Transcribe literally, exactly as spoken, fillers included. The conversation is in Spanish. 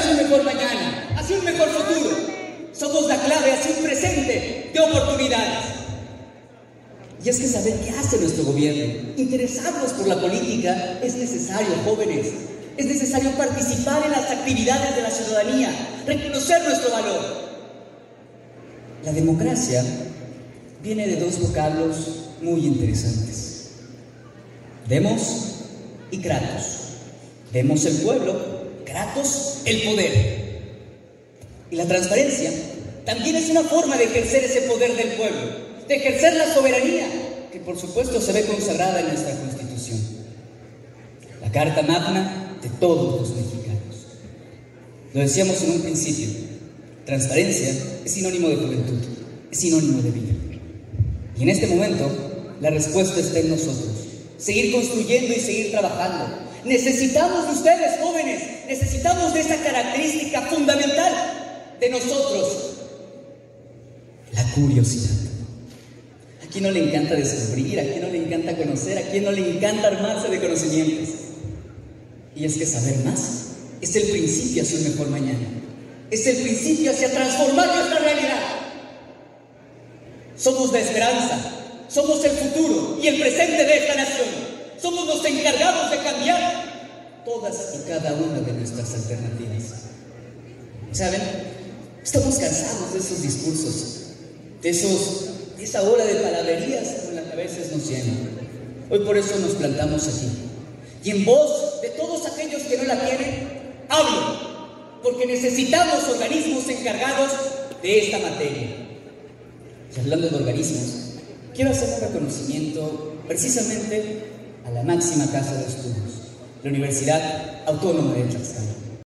hacia un mejor mañana, hacia un mejor futuro. Somos la clave hacia un presente de oportunidades. Y es que saber qué hace nuestro gobierno, interesarnos por la política, es necesario, jóvenes. Es necesario participar en las actividades de la ciudadanía, reconocer nuestro valor. La democracia viene de dos vocablos muy interesantes: demos y kratos. Demos el pueblo, kratos el poder. Y la transparencia también es una forma de ejercer ese poder del pueblo, de ejercer la soberanía, que por supuesto se ve consagrada en nuestra Constitución, la Carta Magna de todos los mexicanos. Lo decíamos en un principio, transparencia es sinónimo de juventud, es sinónimo de vida. Y en este momento, la respuesta está en nosotros. Seguir construyendo y seguir trabajando. Necesitamos de ustedes, jóvenes, necesitamos de esa característica fundamental de nosotros: la curiosidad. ¿A quién no le encanta descubrir? ¿A quién no le encanta conocer? ¿A quién no le encanta armarse de conocimientos? Y es que saber más es el principio hacia un mejor mañana. Es el principio hacia transformar nuestra realidad. Somos la esperanza, somos el futuro y el presente de esta nación. Somos los encargados de cambiar todas y cada una de nuestras alternativas. ¿Saben? Estamos cansados de esos discursos, de, esos, de esa ola de palabrerías con las que a veces nos llenan. Hoy por eso nos plantamos aquí. Y en voz de todos aquellos que no la tienen, hablo, porque necesitamos organismos encargados de esta materia. Y hablando de organismos, quiero hacer un reconocimiento precisamente a la máxima casa de estudios, la Universidad Autónoma de Tlaxcala.